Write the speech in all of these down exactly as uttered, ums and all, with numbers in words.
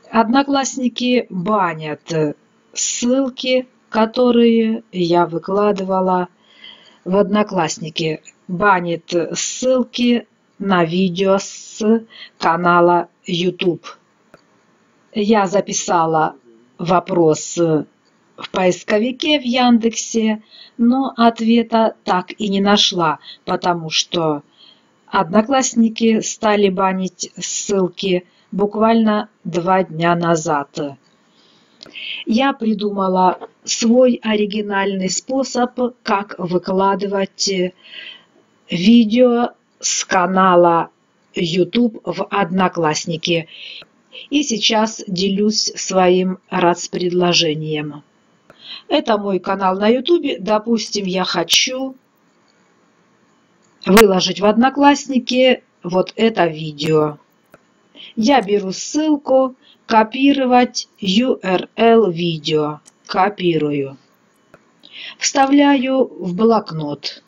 Одноклассники банят ссылки, которые я выкладывала в Одноклассники. Банит ссылки на видео с канала YouTube. Я записала вопрос в поисковике в Яндексе, но ответа так и не нашла, потому что Одноклассники стали банить ссылки буквально два дня назад. Я придумала свой оригинальный способ, как выкладывать видео с канала YouTube в Одноклассники. И сейчас делюсь своим РАЦ-предложением. Это мой канал на YouTube. Допустим, я хочу выложить в Одноклассники вот это видео. Я беру ссылку, копировать ю ар эл видео. Копирую. Вставляю в блокнот.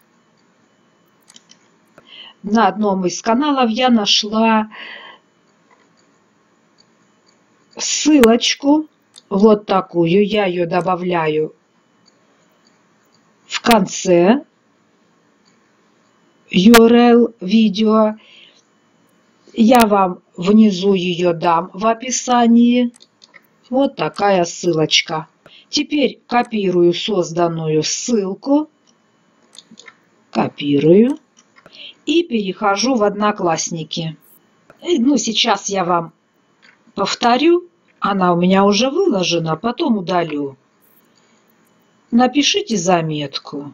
На одном из каналов я нашла ссылочку, вот такую. Я ее добавляю в конце ю ар эл видео. Я вам внизу ее дам в описании. Вот такая ссылочка. Теперь копирую созданную ссылку. Копирую. И перехожу в Одноклассники. Ну, сейчас я вам повторю. Она у меня уже выложена, потом удалю. Напишите заметку.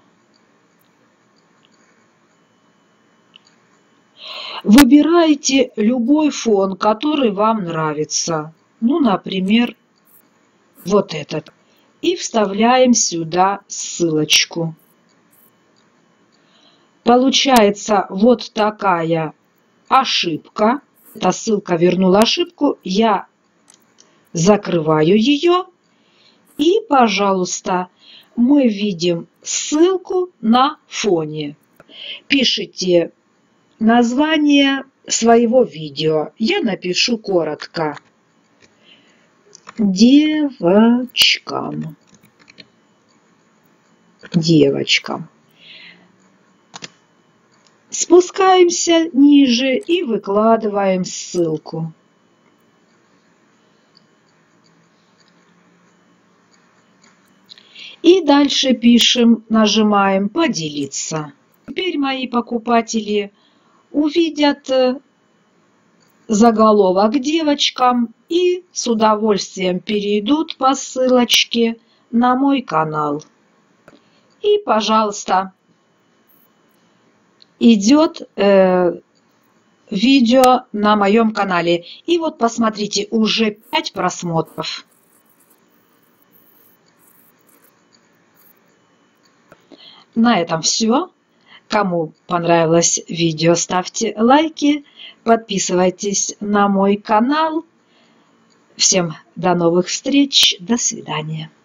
Выбирайте любой фон, который вам нравится. Ну, например, вот этот. И вставляем сюда ссылочку. Получается вот такая ошибка. Эта ссылка вернула ошибку. Я закрываю ее. И, пожалуйста, мы видим ссылку на фоне. Пишите название своего видео. Я напишу коротко. Девочкам. Девочкам. Спускаемся ниже и выкладываем ссылку. И дальше пишем, нажимаем «Поделиться». Теперь мои покупатели увидят заголовок «Девочкам» и с удовольствием перейдут по ссылочке на мой канал. И, пожалуйста, идет э, видео на моем канале. И вот посмотрите, уже пять просмотров. На этом все. Кому понравилось видео, ставьте лайки, подписывайтесь на мой канал. Всем до новых встреч, до свидания.